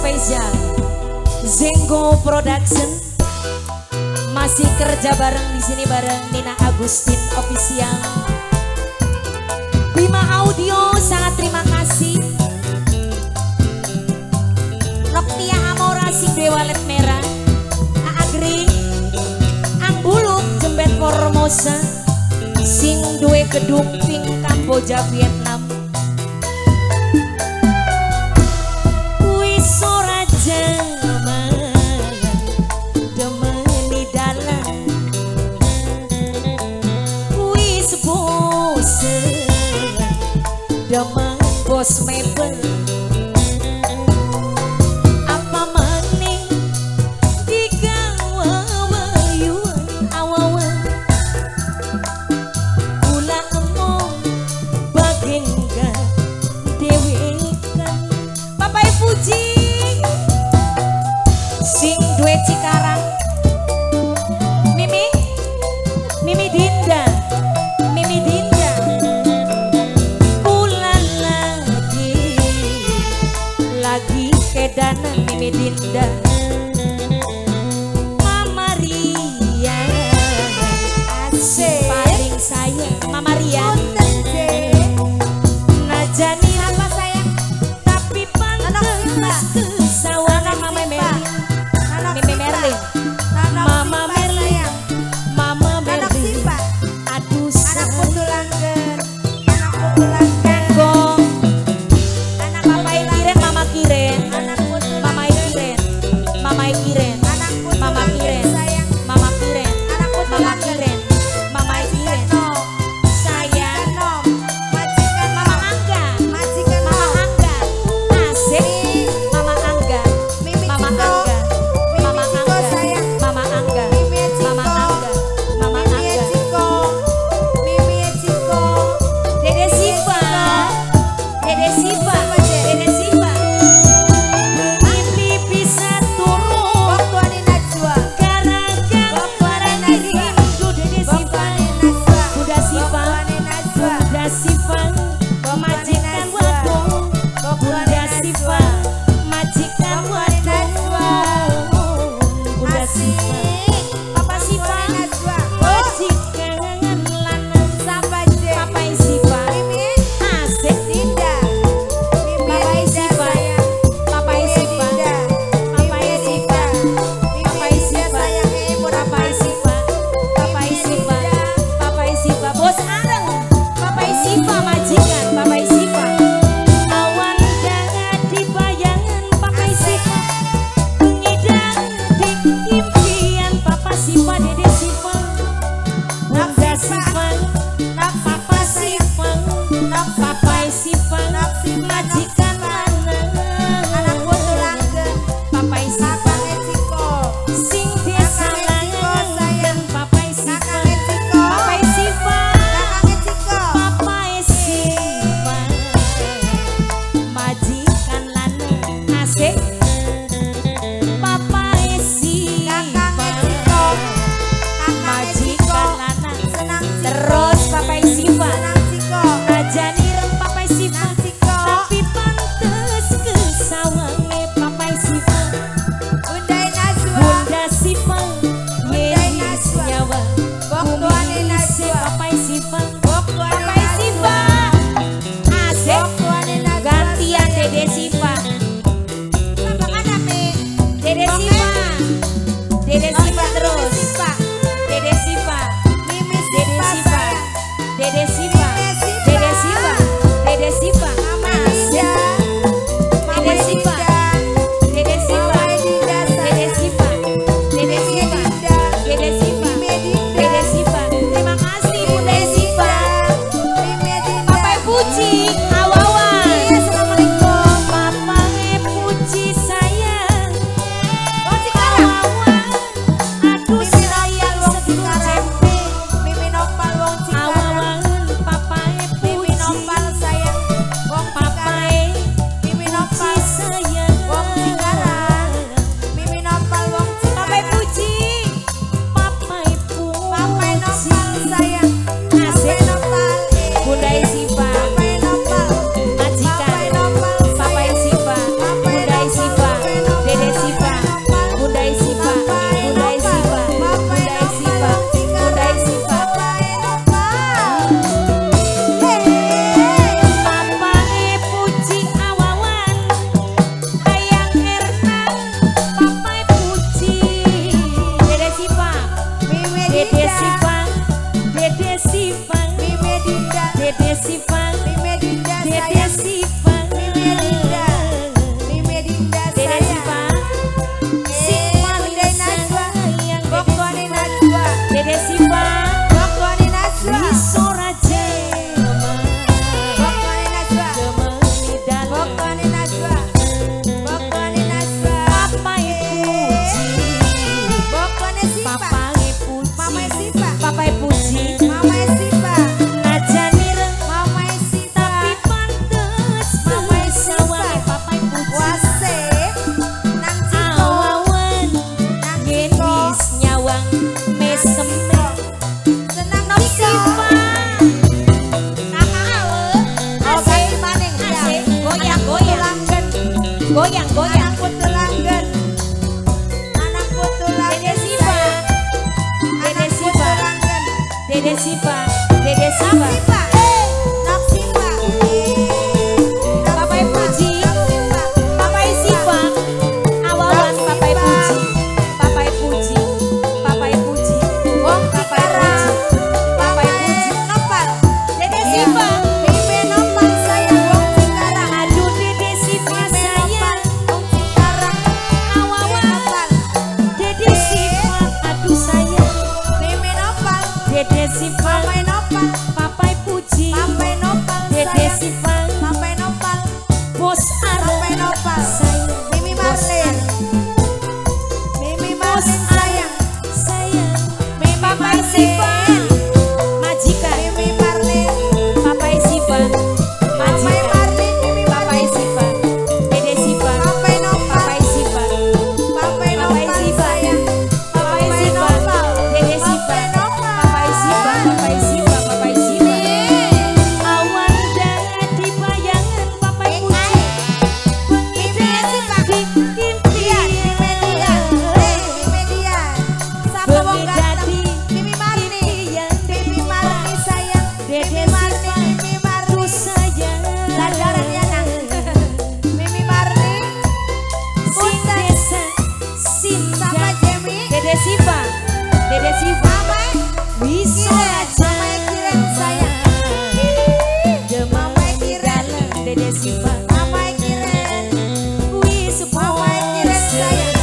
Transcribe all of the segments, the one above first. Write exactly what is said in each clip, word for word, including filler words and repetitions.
spesial Zenggo Production masih kerja bareng di sini bareng Nina Agustin Official. Bima Audio sangat terima kasih. Noktia Amora sing Dewalet Merah, Aagri, Ang Buluk Jembet Formosa, sing duwe gedung ping Kamboja Vietnam. Wis ora jaman demeni dalan, wis bosen demeng bos mebel. Apa maning digawa wayuan awawan, kula emong bagengga dewekan. Papai Puji sing duwe Cikarang, Mimi Mimi Dinda Mimi Dinda, pulang lagi lagi kedanan Mimi Dinda. Mama Ria asik paling sayang Mama Ria. Najani apa sayang tapi pantes kesawangan Mama Merlin. Mimi Merlin, Mama Merlin, Mama Merlin. Aduh sayang Kanggo Papa Ikiren, Mama Kiren, Mama Ikiren, Mama Ikiren, Mama Kiren, Mama Kiren, Mama Kiren, Mama Ikiren. Sayang Mama Angga, Mama Angga, asik Mama Angga, Mama Angga, Mama Angga, Mama Angga, Mama Angga, Mama Angga. Dede Siva, Dede Siva, Dede Siva. Mimpi bisa turun gara-gara para rindu Dede Siva. Bunda Siva, Bunda Siva, majikan wadon. Bunda Siva, majikan wadon. Bunda Siva, Papa Siva, majikan lanang. Papai Siva, asik Papai Siva, Papai Siva, Papai Siva, Papai Siva, Papai Siva, Papai Siva, Papai Siva, bos areng, Papai Siva majikan, Papai Siva. Awan jangan dibayangan Papai Siva, ngidang di impian Papa Siva, Dede Siva, Bunda Siva, Papa Siva, Papai Siva, majikan lanang. Papai Siva, sing desa lanang Papai Siva, Papai Siva, Papai Siva, majikan lanang. Asik Papai Siva, majikan lanang. Terus Papai Siva, ajani rem Papai Siva, tapi pantes kesawange Papai Siva. Bunda Siva, yenis nyawa bumi se Papai Siva, Papai Siva, asik gantian Dede Siva, Dede Siva, Dede Siva terus, Dede Siva, Dede Siva, Dede Siva, Dede Siva, Dede Siva, asik Dede Siva, Dede Siva, Dede Siva, Dede Siva, Dede Siva, Dede Siva. Terima kasih Bunda Siva. Sifang, Mimi Dinda, Dede Sifang, Mimi Dinda, Dede sayang. Sifang, Mimi Dinda, Mimi Dinda, Dede sayang. Sifang, si paling sayang Bokone Najwa, Dede Sifang, Bokone Najwa, Wiso Raja, Bokone Najwa, Jemeni dan Bokone Najwa, Bokone Najwa, Papai Puji, Bokone Sipa, Papai Puji, Mama Sipa, Papai Puji, Mama Sipa, Najanir, Mama Sipa, tapi pantes Mama sawange Sipa, Papai Puji. Wase, Nang Ciko, Awawan, Nang yen Ciko, wis nyawang mesem Senang Nang Ciko. Sifang. Oke, maning ya. Asik, goyang, goyang. Langgen, Goyang, goyang. anak putu langgen, anak putu Dede langgen, Siva, Dede anak putu Siva, langgen. Dede Siva, Dede Nak Siva. Siva, Nak Siva, Papai Puji, Papai Siva, awawan Papai Puji, Papai Puji, Papai Puji, Wong Papai Cikarang, Puji, Papai Papai Puji, Nopal, Dede Ya. Siva. Mimi Nopal sayang Wong Cikarang, Aduh Dede Siva Mimi sayang, Nopal, Wong Cikarang, Mimi awawan Nopal, Dede Siva, aduh sayang, Mimi Nopal, Dede Siva, Papai Nopal, Papai Puji, Papai Nopal Dede sayang, Siva, Papai Nopal, Bos Papai Areng Nopal, sayang, Mimi Bos Marlin, Areng, Mimi Bos Marlin sayang, Areng sayang, Mimi Papai Marlin, Siva, majikan, Mimi Marlin, Papai Siva, Papai majikan, Marlin, Mimi Papai Marlin, Siva, Dede Siva, Papai Nopal, Papai Siva, Papai Papai Nopal Siva, sayang, Papai Papai Siva, Nopal, Dede Siva, Papai Nopal, Papai Siva, Papai Siva, Papai Siva. Awan dadi bayangan Papai Puji, bengi dadi impian, Mimi Dia, eh, Mimi Dia, siapa wong bengi ganteng? dadi Mimi Marni, impian, Mimi Marni sayang, Dede Mimi Marni, Siva, Mimi Marni, tuh sayang, Pelajaran ya nang, Mimi Marni, sing desa, sing sama Jemi, Dede Siva, Dede Siva, Mama, bisa Kiren, aja, Mama Kiren sayang, demam dalam Dede Siva, Mama Kiren, wis Mama Kiren sayang,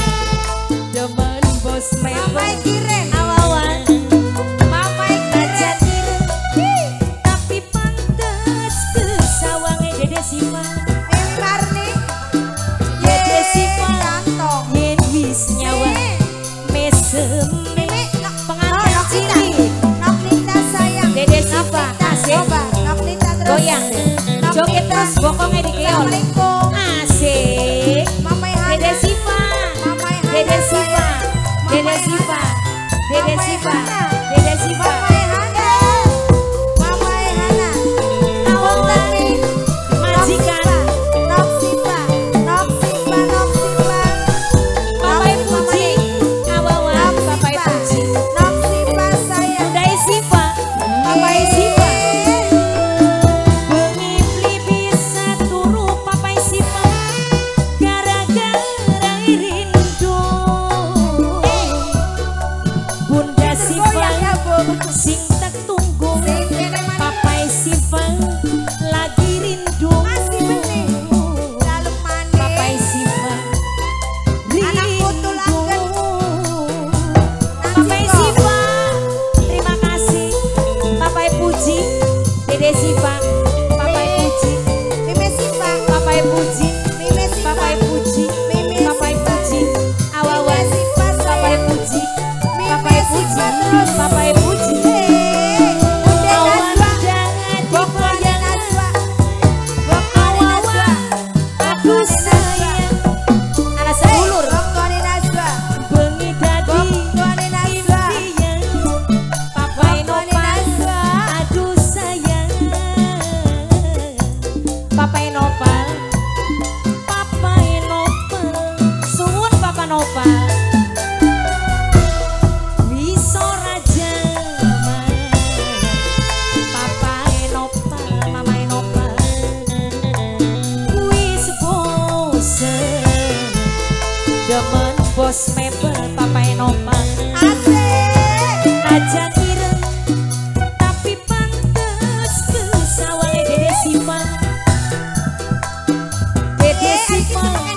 demen bos Mama mebel, Kiren, awawan, Mama aja Kiren, tapi pantes ke sawange Dede Siva, Mimi Marni, Dede Siva, kantong, yen wis nyawa mesem, Mimi, nok, pengantin nok Nita, cilik, nok Nita sayang, Dede Siva, asik, coba, nok Nita terus, goyang, Nok joget Nita. terus bokongnya di keol, Assalamualaikum, asik, Mama Dede Hana, Siva, Mama Hana Dede Siva, sayang, Dede Mama Siva, Hana. Dede Mama Siva, Hana. Dede Siva, Mama Hana, Mama Hana, awawan, majikan, Nok Sipa, Nok Sipa, Nok Sipa, Papai Puji, awawan, Nok Papai Sipa, Puji, Nok Sipa sayang, Dai Siva, Papai Siva, bengi beli bisa turu Papai Siva, gara-gara rindu, Bunda Siva, goyang ya Bu, sing tak tunggu, sing kene manis, Papai Siva lagi rindu, masih benih, lalu manis, Papai Siva Anak putu rindu. langgen. Papai Siva, terima kasih. Papai Puji, Dede Siva, Papai Puji, Mimi Sipa, Papai Puji, Mimi Sipa, Papai Puji, Mimi Papai Sipa, Puji, awawan, Mimi Sipa Papai sayang, Puji, Mimi Papai Puji, Sipa terus. Papai Puji. Eh, Bunda Awan Najwa, jangan Bokone dibayang, Najwa, Bokone Najwa, aku sayang. Anak sedulur, Bokone Najwa, bengi dadi Bokone Najwa, impian. Papai Bokone Nopal, Najwa, aduh sayang. Papai Nopal, Papai Nopal, suwun Papa Nopal. Wiso Raja, Papai Nopal, Mamai Nopal. Wis bosen, demen bos mebel Papai Nopal. asik, Aja ireng people.